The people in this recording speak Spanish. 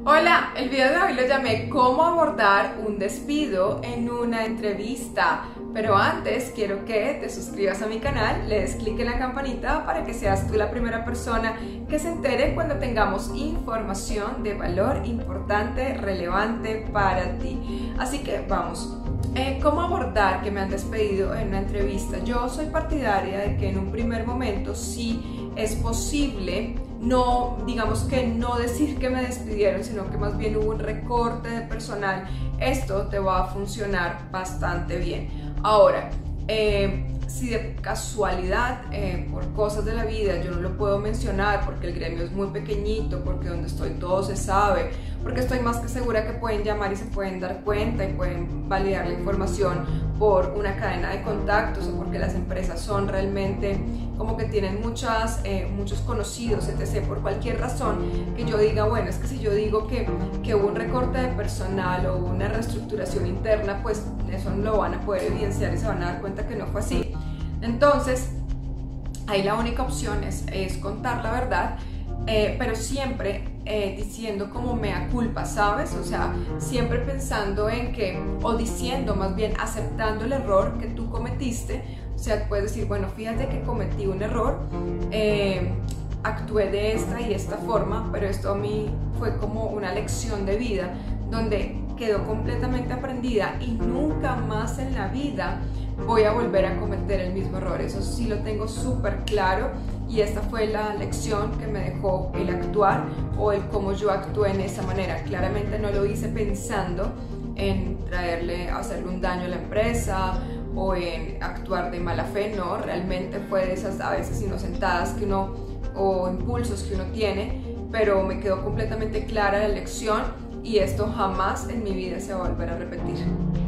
Hola, el video de hoy lo llamé ¿Cómo abordar un despido en una entrevista? Pero antes quiero que te suscribas a mi canal, le des clic en la campanita para que seas tú la primera persona que se entere cuando tengamos información de valor importante, relevante para ti. Así que vamos. ¿Cómo abordar que me han despedido en una entrevista? Yo soy partidaria de que en un primer momento sí es posible no, digamos que no decir que me despidieron, sino que más bien hubo un recorte de personal. Esto te va a funcionar bastante bien. Ahora, si de casualidad, por cosas de la vida, yo no lo puedo mencionar porque el gremio es muy pequeñito, porque donde estoy todo se sabe, porque estoy más que segura que pueden llamar y se pueden dar cuenta y pueden validar la información por una cadena de contactos o porque las empresas son realmente como que tienen muchos conocidos, etc. Por cualquier razón que yo diga, bueno, es que si yo digo que hubo un recorte de personal o una reestructuración interna, pues eso no lo van a poder evidenciar y se van a dar cuenta que no fue así. Entonces, ahí la única opción es contar la verdad, pero siempre diciendo como mea culpa, ¿sabes? O sea, siempre pensando en que, o diciendo más bien, aceptando el error que tú cometiste. O sea, puedes decir, bueno, fíjate que cometí un error, actué de esta y esta forma, pero esto a mí fue como una lección de vida, donde quedó completamente aprendida y nunca más en la vida voy a volver a cometer el mismo error. Eso sí lo tengo súper claro y esta fue la lección que me dejó el actuar o el cómo yo actué en esa manera. Claramente no lo hice pensando en hacerle un daño a la empresa o en actuar de mala fe, no, realmente fue de esas a veces inocentadas que uno, o impulsos que uno tiene, pero me quedó completamente clara la lección y esto jamás en mi vida se va a volver a repetir.